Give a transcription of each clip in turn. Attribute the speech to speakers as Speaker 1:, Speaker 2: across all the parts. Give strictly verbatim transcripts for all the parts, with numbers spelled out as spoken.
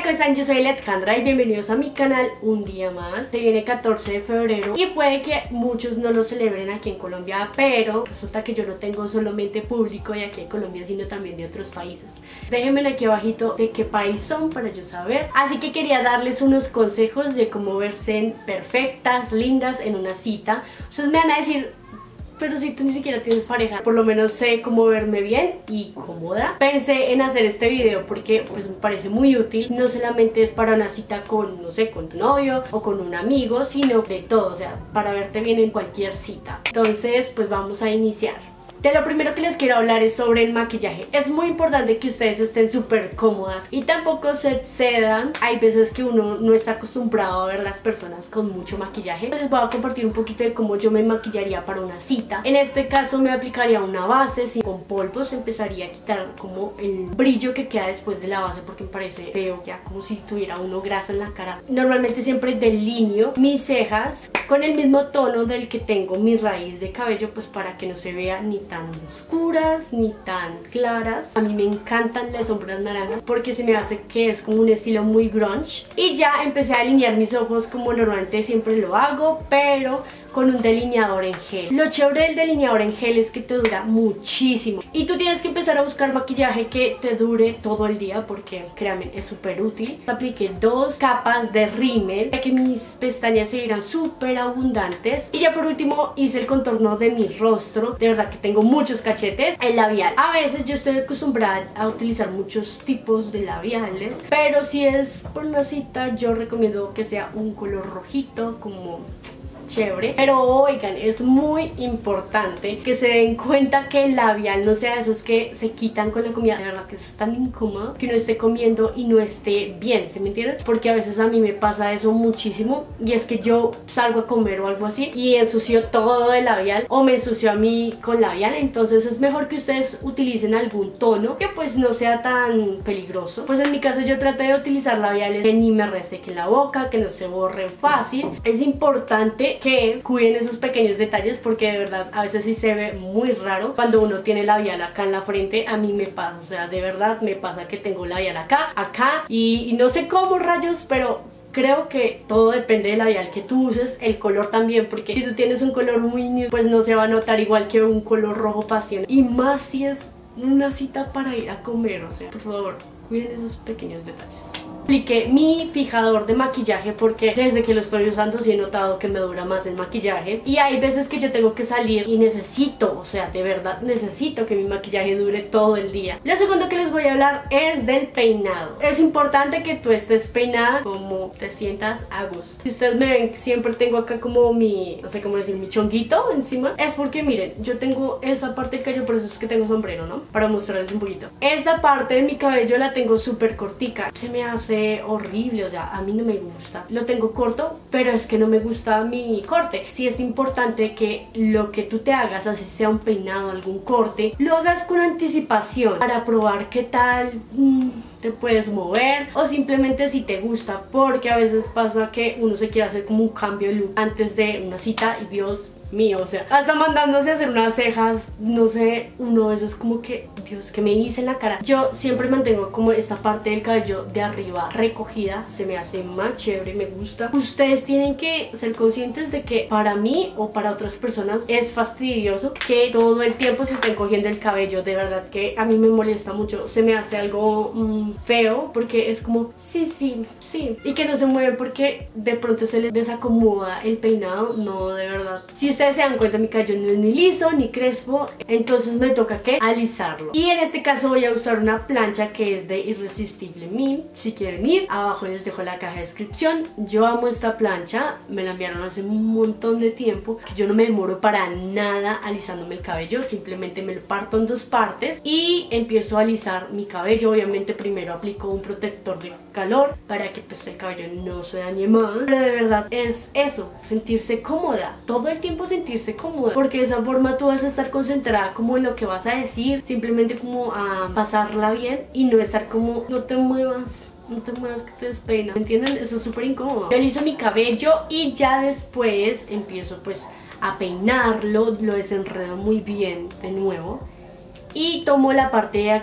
Speaker 1: ¿cómo están? Yo soy Alejandra y bienvenidos a mi canal un día más. Se viene catorce de febrero y puede que muchos no lo celebren aquí en Colombia, pero resulta que yo no tengo solamente público de aquí en Colombia, sino también de otros países. Déjenme aquí abajito de qué país son para yo saber. Así que quería darles unos consejos de cómo verse perfectas, lindas en una cita. Ustedes me van a decir: pero si tú ni siquiera tienes pareja, por lo menos sé cómo verme bien y cómoda. Pensé en hacer este video porque pues me parece muy útil. No solamente es para una cita con, no sé, con tu novio o con un amigo, sino de todo, o sea, para verte bien en cualquier cita. Entonces, pues vamos a iniciar. De lo primero que les quiero hablar es sobre el maquillaje. Es muy importante que ustedes estén súper cómodas y tampoco se excedan. Hay veces que uno no está acostumbrado a ver las personas con mucho maquillaje. Les voy a compartir un poquito de cómo yo me maquillaría para una cita. En este caso me aplicaría una base sin, con polvos. Empezaría a quitar como el brillo que queda después de la base porque me parece feo, ya como si tuviera uno grasa en la cara. Normalmente siempre delineo mis cejas con el mismo tono del que tengo mi raíz de cabello, pues para que no se vea ni tan tan oscuras ni tan claras. A mí me encantan las sombras naranjas porque se me hace que es como un estilo muy grunge. Y ya empecé a alinear mis ojos como normalmente siempre lo hago, pero con un delineador en gel. Lo chévere del delineador en gel es que te dura muchísimo y tú tienes que empezar a buscar maquillaje que te dure todo el día porque, créanme, es súper útil. Apliqué dos capas de rímel para que mis pestañas se vieran súper abundantes y ya por último hice el contorno de mi rostro. De verdad que tengo muchos cachetes. El labial, a veces yo estoy acostumbrada a utilizar muchos tipos de labiales, pero si es por una cita yo recomiendo que sea un color rojito como chévere. Pero oigan, es muy importante que se den cuenta que el labial no sea de esos que se quitan con la comida. De verdad que eso es tan incómodo que uno esté comiendo y no esté bien, ¿se me entienden? Porque a veces a mí me pasa eso muchísimo y es que yo salgo a comer o algo así y ensucio todo el labial o me ensucio a mí con labial. Entonces es mejor que ustedes utilicen algún tono que pues no sea tan peligroso. Pues en mi caso yo traté de utilizar labiales que ni me resequen la boca, que no se borren fácil. Es importante que cuiden esos pequeños detalles porque de verdad a veces sí se ve muy raro cuando uno tiene labial acá en la frente. A mí me pasa, o sea, de verdad me pasa que tengo labial acá, acá y, y no sé cómo rayos, pero creo que todo depende del labial que tú uses, el color también, porque si tú tienes un color muy nude pues no se va a notar igual que un color rojo pasión, y más si es una cita para ir a comer. O sea, por favor, cuiden esos pequeños detalles. Apliqué mi fijador de maquillaje porque desde que lo estoy usando sí he notado que me dura más el maquillaje y hay veces que yo tengo que salir y necesito, o sea, de verdad necesito que mi maquillaje dure todo el día. Lo segundo que les voy a hablar es del peinado. Es importante que tú estés peinada como te sientas a gusto. Si ustedes me ven, siempre tengo acá como mi, no sé cómo decir, mi chonguito encima. Es porque miren, yo tengo esta parte del cabello, por eso es que tengo sombrero, ¿no? Para mostrarles un poquito. Esta parte de mi cabello la tengo súper cortica. Se me hace horrible, o sea, a mí no me gusta. Lo tengo corto, pero es que no me gusta mi corte. Sí es importante que lo que tú te hagas, así sea un peinado, algún corte, lo hagas con anticipación para probar qué tal mmm, te puedes mover o simplemente si te gusta, porque a veces pasa que uno se quiere hacer como un cambio de look antes de una cita y Dios mío, o sea, hasta mandándose a hacer unas cejas, no sé, uno a veces como que, Dios, que me hice en la cara. Yo siempre mantengo como esta parte del cabello de arriba recogida, se me hace más chévere, me gusta. Ustedes tienen que ser conscientes de que para mí o para otras personas es fastidioso que todo el tiempo se estén cogiendo el cabello. De verdad que a mí me molesta mucho, se me hace algo mmm, feo porque es como, sí, sí, sí, y que no se mueven porque de pronto se les desacomoda el peinado. No, de verdad, si ustedes se dan cuenta, mi cabello no es ni liso ni crespo, entonces me toca que alisarlo. Y en este caso voy a usar una plancha que es de Irresistible Me. Si quieren ir, abajo les dejo la caja de descripción. Yo amo esta plancha, me la enviaron hace un montón de tiempo. Yo no me demoro para nada alisándome el cabello, simplemente me lo parto en dos partes y empiezo a alisar mi cabello. Obviamente primero aplico un protector de calor para que pues el cabello no se dañe más, pero de verdad es eso, sentirse cómoda, todo el tiempo sentirse cómoda, porque de esa forma tú vas a estar concentrada como en lo que vas a decir, simplemente como a pasarla bien y no estar como, no te muevas, no te muevas que te despeina, ¿me entienden? Eso es súper incómodo. Yo aliso mi cabello y ya después empiezo pues a peinarlo, lo desenredo muy bien de nuevo y tomo la parte de acá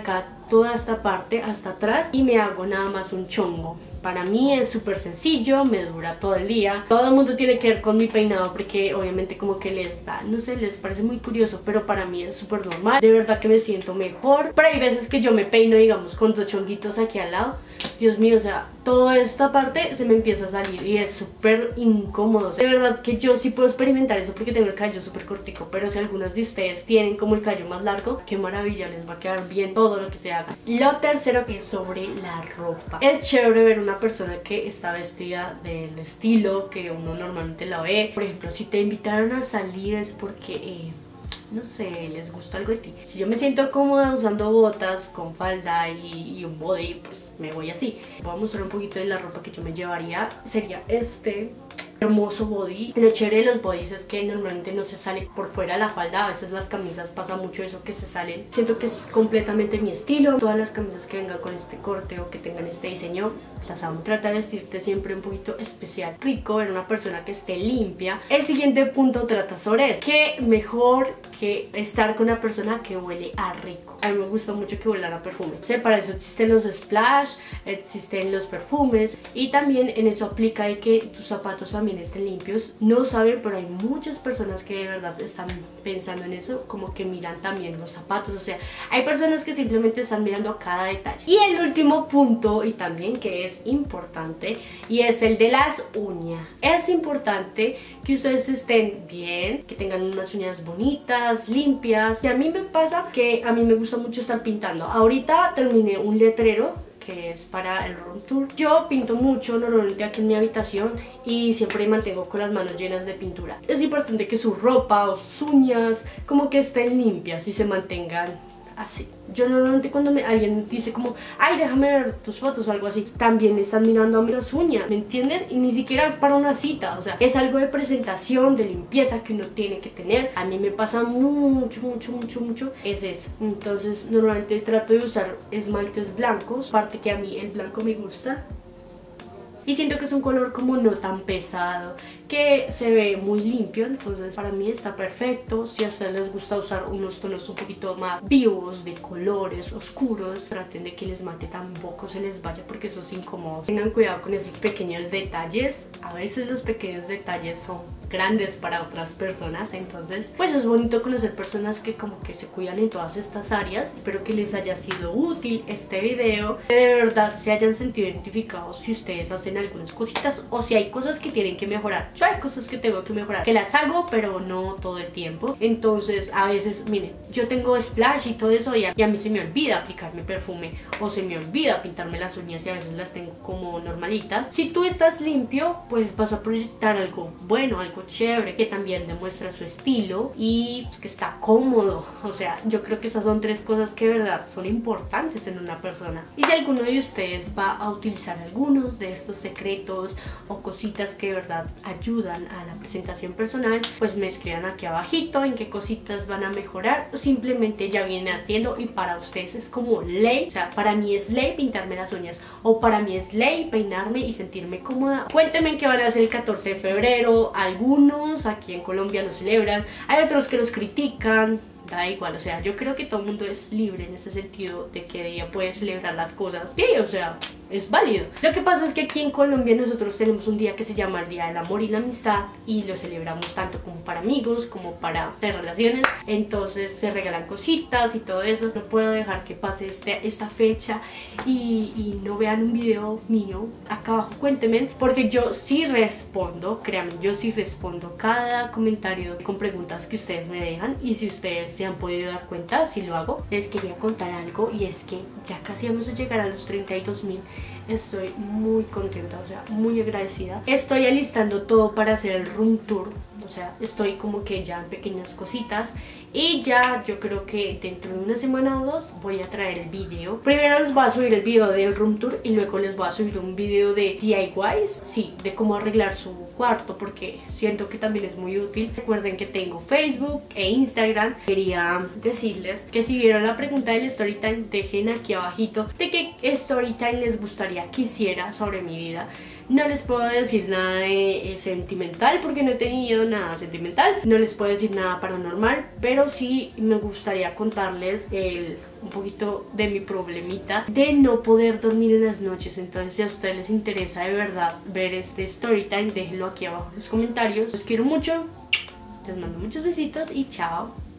Speaker 1: toda esta parte hasta atrás y me hago nada más un chongo. Para mí es súper sencillo, me dura todo el día. Todo el mundo tiene que ver con mi peinado porque obviamente como que les da, no sé, les parece muy curioso, pero para mí es súper normal. De verdad que me siento mejor. Pero hay veces que yo me peino, digamos, con dos chonguitos aquí al lado. Dios mío, o sea, toda esta parte se me empieza a salir y es súper incómodo. O sea, de verdad que yo sí puedo experimentar eso porque tengo el cabello súper cortico, pero si algunos de ustedes tienen como el cabello más largo, qué maravilla, les va a quedar bien todo lo que se haga. Lo tercero que es sobre la ropa. Es chévere ver una persona que está vestida del estilo que uno normalmente la ve. Por ejemplo, si te invitaron a salir es porque... Eh, no sé, les gusta algo de ti. Si yo me siento cómoda usando botas con falda y, y un body, pues me voy así. Voy a mostrar un poquito de la ropa que yo me llevaría. Sería este hermoso body. Lo chévere de los bodies es que normalmente no se sale por fuera la falda. A veces las camisas pasa mucho eso que se salen. Siento que es completamente mi estilo. Todas las camisas que vengan con este corte o que tengan este diseño, las amo. Trata de vestirte siempre un poquito especial, rico, ver una persona que esté limpia. El siguiente punto trata sobre eso. Que mejor que estar con una persona que huele a rico. A mí me gusta mucho que huelan a perfume. O sea, para eso existen los splash, existen los perfumes y también en eso aplica de que tus zapatos también estén limpios. No saben, pero hay muchas personas que de verdad están pensando en eso, como que miran también los zapatos. O sea, hay personas que simplemente están mirando cada detalle. Y el último punto, y también que es importante, y es el de las uñas. Es importante que ustedes estén bien, que tengan unas uñas bonitas, limpias. Y a mí me pasa que a mí me gusta mucho estar pintando. Ahorita terminé un letrero que es para el room tour. Yo pinto mucho normalmente aquí en mi habitación y siempre mantengo con las manos llenas de pintura. Es importante que su ropa o sus uñas como que estén limpias y se mantengan así. Yo normalmente cuando me, alguien dice como, ay, déjame ver tus fotos o algo así, también están mirando a mí las uñas, ¿me entienden? Y ni siquiera es para una cita, o sea, es algo de presentación, de limpieza que uno tiene que tener. A mí me pasa mucho, mucho, mucho, mucho, es eso. Entonces normalmente trato de usar esmaltes blancos, aparte que a mí el blanco me gusta. Y siento que es un color como no tan pesado, que se ve muy limpio, entonces para mí está perfecto. Si a ustedes les gusta usar unos tonos un poquito más vivos, de colores oscuros, traten de que el esmalte tampoco se les vaya porque eso es incómodo. Tengan cuidado con esos pequeños detalles, a veces los pequeños detalles son grandes para otras personas, entonces pues es bonito conocer personas que como que se cuidan en todas estas áreas. Espero que les haya sido útil este video, que de verdad se hayan sentido identificados si ustedes hacen algunas cositas o si hay cosas que tienen que mejorar. Yo hay cosas que tengo que mejorar, que las hago pero no todo el tiempo, entonces a veces, miren, yo tengo splash y todo eso y a, y a mí se me olvida aplicarme perfume o se me olvida pintarme las uñas y a veces las tengo como normalitas. Si tú estás limpio, pues vas a proyectar algo bueno, algo chévere, que también demuestra su estilo y que está cómodo. O sea, yo creo que esas son tres cosas que de verdad son importantes en una persona. Y si alguno de ustedes va a utilizar algunos de estos secretos o cositas que de verdad ayudan a la presentación personal, pues me escriban aquí abajito en qué cositas van a mejorar o simplemente ya vienen haciendo y para ustedes es como ley. O sea, para mí es ley pintarme las uñas o para mí es ley peinarme y sentirme cómoda. Cuéntenme en qué van a hacer el catorce de febrero. Algunos aquí en Colombia lo celebran, hay otros que los critican. Da igual, o sea, yo creo que todo el mundo es libre en ese sentido de que ella puede celebrar las cosas. Sí, o sea, es válido. Lo que pasa es que aquí en Colombia nosotros tenemos un día que se llama el Día del Amor y la Amistad y lo celebramos tanto como para amigos como para de relaciones. Entonces se regalan cositas y todo eso. No puedo dejar que pase este, esta fecha y, y no vean un video mío. Acá abajo cuéntenme, porque yo sí respondo, créanme, yo sí respondo cada comentario con preguntas que ustedes me dejan y si ustedes se han podido dar cuenta, si lo hago. Les quería contar algo y es que ya casi vamos a llegar a los treinta y dos mil. Estoy muy contenta, o sea, muy agradecida. Estoy alistando todo para hacer el room tour. O sea, estoy como que ya en pequeñas cositas y ya yo creo que dentro de una semana o dos voy a traer el video. Primero les voy a subir el video del room tour y luego les voy a subir un video de D I Ys, sí, de cómo arreglar su cuarto, porque siento que también es muy útil. Recuerden que tengo Facebook e Instagram. Quería decirles que si vieron la pregunta del story time, dejen aquí abajito de qué story time les gustaría que hiciera sobre mi vida. No les puedo decir nada de eh, sentimental porque no he tenido nada sentimental. No les puedo decir nada paranormal, pero pero sí me gustaría contarles el, un poquito de mi problemita de no poder dormir en las noches. Entonces si a ustedes les interesa de verdad ver este story time, déjenlo aquí abajo en los comentarios. Los quiero mucho, les mando muchos besitos y chao.